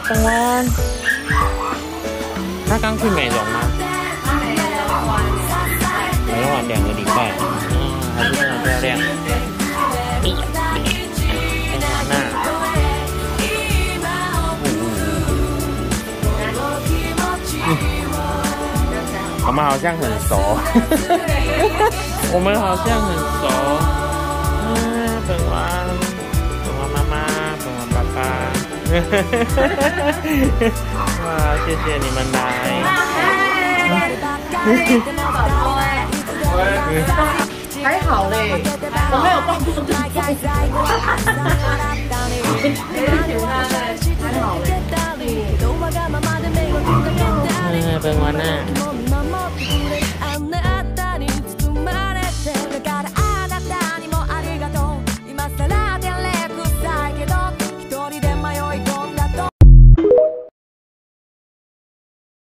本湾，他刚去美容吗？美容完2个礼拜，还是很漂亮。我们好像很熟，我们好像很熟。本湾妈妈，本湾爸爸，哇，谢谢你们来。 还好嘞，我没有动过。